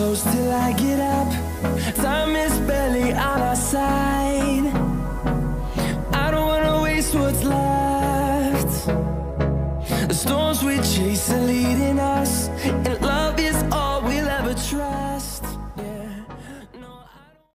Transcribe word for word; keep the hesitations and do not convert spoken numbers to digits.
close till I get up. Time is barely on our side. I don't wanna waste what's left. The storms we chase are leading us, and love